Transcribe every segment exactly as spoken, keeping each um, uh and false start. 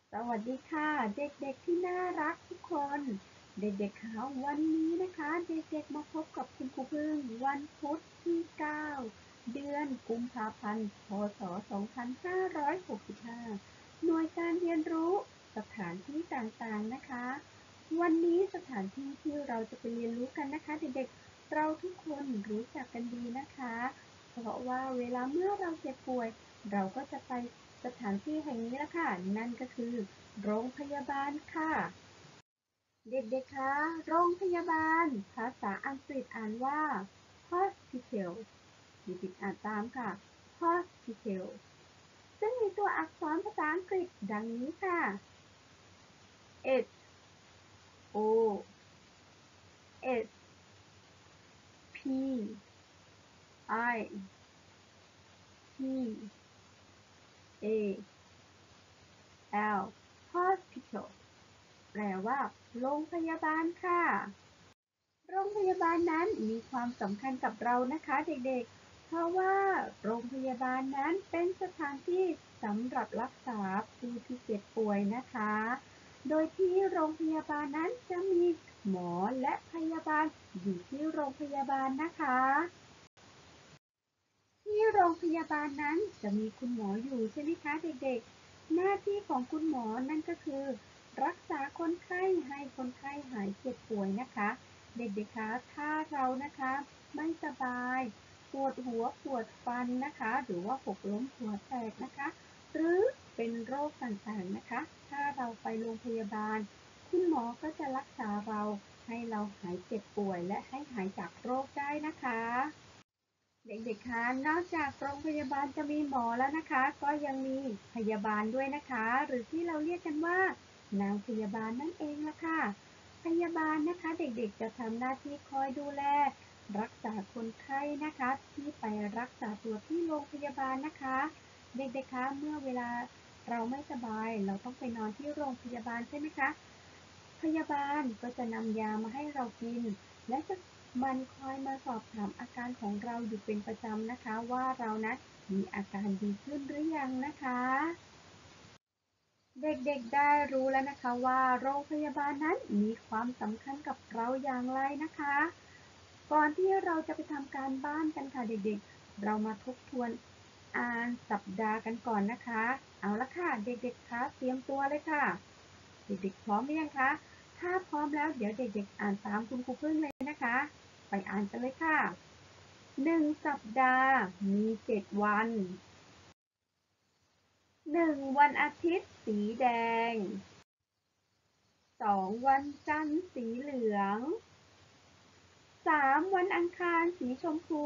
สวัสดีค่ะเด็กๆที่น่ารักทุกคนเด็กๆคะวันนี้นะคะเด็กๆมาพบกับคุณครูพึ่งวันพุธที่เก้าเดือนกุมภาพันธ์พศสองพันห้าร้อยหกสิบห้าหน่วยการเรียนรู้สถานที่ต่างๆนะคะวันนี้สถานที่ที่เราจะไปเรียนรู้กันนะคะเด็กๆเราทุกคนรู้จักกันดีนะคะเพราะว่าเวลาเมื่อเราเจ็บป่วยเราก็จะไปสถานที่แห่งนี้ละค่ะนั่นก็คือโรงพยาบาลค่ะเด็กๆคะโรงพยาบาลภาษาอังกฤษอ่านว่า hospital เด็กๆอ่านตามค่ะ hospital ซึ่งมีตัวอักษรภาษาอังกฤษดังนี้ค่ะ H O S P I T A L hospital แปลว่าโรงพยาบาลค่ะโรงพยาบาลนั้นมีความสำคัญกับเรานะคะเด็กๆเพราะว่าโรงพยาบาลนั้นเป็นสถานที่สำหรับรักษาผู้ที่เจ็บป่วยนะคะโดยที่โรงพยาบาลนั้นจะมีหมอและพยาบาลอยู่ที่โรงพยาบาลนะคะที่โรงพยาบาลนั้นจะมีคุณหมออยู่ใช่ไหมคะเด็กๆหน้าที่ของคุณหมอนั่นก็คือรักษาคนไข้ให้คนไข้หายเจ็บป่วยนะคะเด็กๆคะถ้าเรานะคะไม่สบายปวดหัวปวดฟันนะคะหรือว่าหกล้มหัวแตกนะคะหรือเป็นโรคต่างๆนะคะถ้าเราไปโรงพยาบาลคุณหมอก็จะรักษาเราให้เราหายเจ็บป่วยและให้หายจากโรคได้นะคะ เด็กๆคะนอกจากโรงพยาบาลจะมีหมอแล้วนะคะก็ยังมีพยาบาลด้วยนะคะหรือที่เราเรียกกันว่านางพยาบาลนั่นเองล่ะค่ะพยาบาลนะคะเด็กๆจะทำหน้าที่คอยดูแลรักษาคนไข้นะคะที่ไปรักษาตัวที่โรงพยาบาลนะคะเด็กๆคะเมื่อเวลาเราไม่สบายเราต้องไปนอนที่โรงพยาบาลใช่ไหมคะพยาบาลก็จะนำยามาให้เรากินและจะ มันคอยมาสอบถามอาการของเราอยู่เป็นประจำนะคะว่าเรานะมีอาการดีขึ้นหรือยังนะคะเด็กๆได้รู้แล้วนะคะว่าโรงพยาบาลนั้นมีความสำคัญกับเราอย่างไรนะคะก่อนที่เราจะไปทำการบ้านกันค่ะเด็กๆเรามาทบทวนอ่านสัปดาห์กันก่อนนะคะเอาละค่ะเด็กๆคะเตรียมตัวเลยค่ะเด็กๆพร้อมหรือยังคะถ้าพร้อมแล้วเดี๋ยวเด็กๆอ่านตามคุณครูพึ่งเลยนะคะไปอ่านกันเลยค่ะ หนึ่งสัปดาห์มีเจ็ดวันหนึ่งวันอาทิตย์สีแดงสองวันจันทร์สีเหลืองสามวันอังคารสีชมพู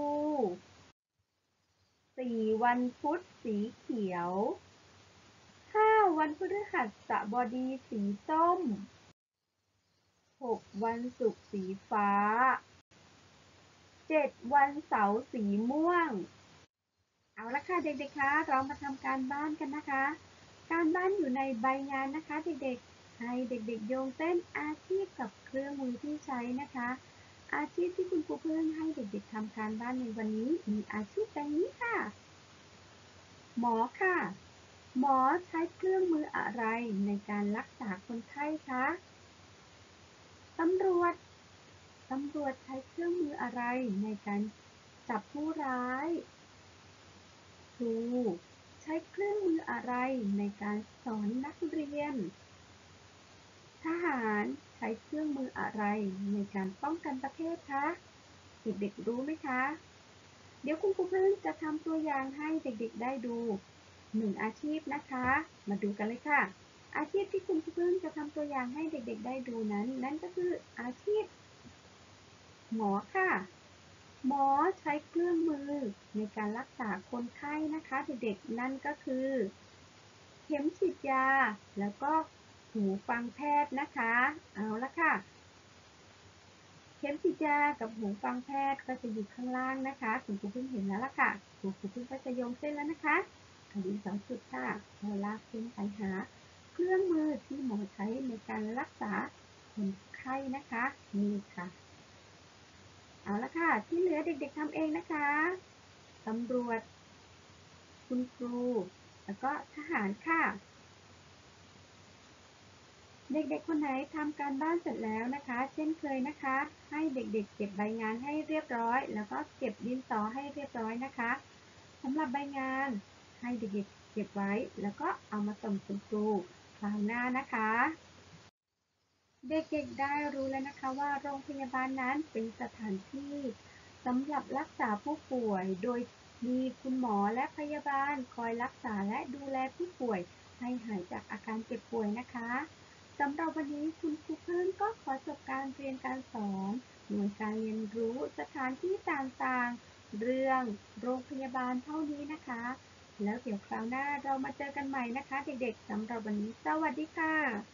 สี่วันพุธสีเขียวห้าวันพฤหัสบดีสีส้มหกวันศุกร์สีฟ้าเจ็ดวันเสาร์สีม่วง เอาละค่ะเด็กๆคะเรามาทำการบ้านกันนะคะการบ้านอยู่ในใบงานนะคะเด็กๆให้เด็กๆโยงเส้นอาชีพกับเครื่องมือที่ใช้นะคะอาชีพที่คุณครูเพิ่งให้เด็กๆทำการบ้านในวันนี้มีอาชีพดังนี้ค่ะหมอค่ะหมอใช้เครื่องมืออะไรในการรักษาคนไข้คะตำรวจตำรวจใช้เครื่องมืออะไรในการจับผู้ร้ายครูใช้เครื่องมืออะไรในการสอนนักเรียนทหารใช้เครื่องมืออะไรในการป้องกันประเทศคะเด็กๆรู้ไหมคะเดี๋ยวคุณครูพึ่งจะทำตัวอย่างให้เด็กๆได้ดูหนึ่งอาชีพนะคะมาดูกันเลยค่ะอาชีพที่คุณครูพึ่งจะทำตัวอย่างให้เด็กๆได้ดูนั้นนั่นก็คืออาชีพหมอค่ะหมอใช้เครื่องมือในการรักษาคนไข้นะคะเด็กๆนั่นก็คือเข็มฉีดยาแล้วก็หูฟังแพทย์นะคะเอาละค่ะเข็มฉีดยากับหูฟังแพทย์ก็จะอยู่ข้างล่างนะคะคุณครูเพิ่งเห็นแล้วล่ะค่ะคุณครูเพิ่งก็จะโยงเส้นแล้วนะคะอันนี้สองจุดค่ะเราลากเส้นไปหาเครื่องมือที่หมอใช้ในการรักษาคนไข้นะคะนี่ค่ะเอาละค่ะที่เหลือเด็กๆทำเองนะคะตำรวจคุณครูแล้วก็ทหารค่ะเด็กๆคนไหนทำการบ้านเสร็จแล้วนะคะเช่นเคยนะคะให้เด็กๆเก็บใบงานให้เรียบร้อยแล้วก็เก็บดินสอให้เรียบร้อยนะคะสำหรับใบงานให้เด็กๆเก็บไว้แล้วก็เอามาส่งคุณครูคราวหน้านะคะเด็กๆได้รู้แล้วนะคะว่าโรงพยาบาลนั้นเป็นสถานที่สำหรับรักษาผู้ป่วยโดยมีคุณหมอและพยาบาลคอยรักษาและดูแลผู้ป่วยให้หายจากอาการเจ็บป่วยนะคะ สำหรับวันนี้คุณครูพึ่งก็ขอจบการเรียนการสอนหน่วยการเรียนรู้สถานที่ต่างๆเรื่องโรงพยาบาลเท่านี้นะคะ แล้วเดี๋ยวคราวหน้าเรามาเจอกันใหม่นะคะเด็กๆสำหรับวันนี้สวัสดีค่ะ